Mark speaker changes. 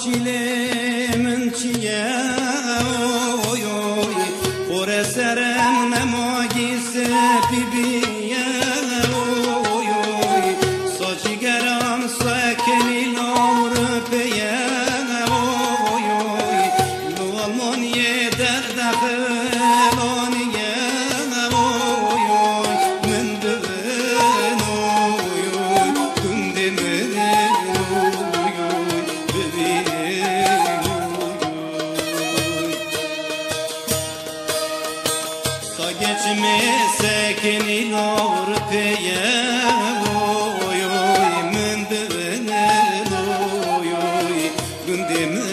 Speaker 1: Chile Menchie oy oy Ore serem nemagise pibiye oy oy Saçı geram sakeni lavrpeye oy oy Lualmoniye derdaheloniye oy oy Mendüven oy oy Gündemin Geçme sekeni lavrpeye oy oy Mendüven oy oy Gündemi